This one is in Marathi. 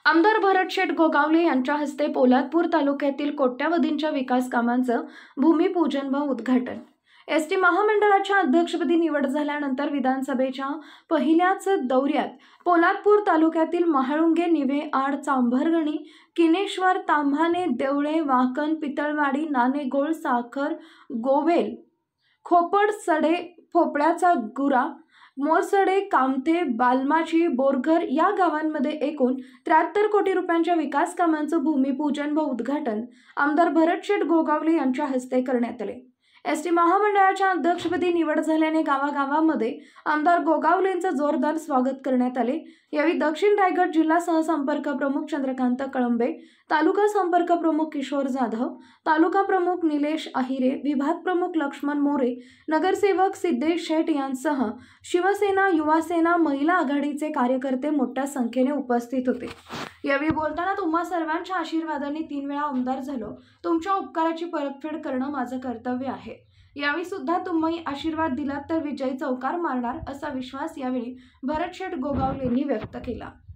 आमदार भरतशेठ गोगावले यांच्या हस्ते पोलादपूर तालुक्यातील कोट्यावधींच्या विकास कामांचं भूमिपूजन व उद्घाटन। एसटी महामंडळाच्या अध्यक्षपदी निवड झाल्यानंतर विधानसभेच्या पहिल्याच दौऱ्यात पोलादपूर तालुक्यातील महाळुंगे, निवे, आड, चांभरगणी, किनेश्वर, ताम्हाणे, देवळे, वाकण, पितळवाडी, नाणेगोळ, साखर, गोवेल, खोपड, सडे, भोपळ्याचा गुरा, मोरसडे, कामथे, बालमाची, बोरघर या गावांमध्ये एकूण 73 कोटी रुपयांच्या विकास कामांचं भूमिपूजन व उद्घाटन आमदार भरतशेठ गोगावले यांच्या हस्ते करण्यात आले। एसटी महामंडळाच्या अध्यक्षपदी निवड झाल्याने गावागावांमध्ये आमदार गोगावलेंचं जोरदार स्वागत करण्यात आले। यावेळी दक्षिण रायगड जिल्हा सहसंपर्क प्रमुख चंद्रकांत कळंबे, तालुका संपर्क प्रमुख किशोर जाधव, तालुका प्रमुख निलेश अहिरे, विभाग प्रमुख लक्ष्मण मोरे, नगरसेवक सिद्धेश शेठ यांसह शिवसेना, युवासेना, महिला आघाडीचे कार्यकर्ते मोठ्या संख्येने उपस्थित होते। यावेळी बोलताना तुम्हा सर्वांच्या आशीर्वादाने 3 वेळा आमदार झालो, तुमच्या उपकाराची परतफेड करणं माझं कर्तव्य आहे। यावेळी सुद्धा तुम्ही आशीर्वाद दिलात तर विजयी चौकार मारणार असा विश्वास यावेळी भरतशेठ गोगावलेंनी व्यक्त केला।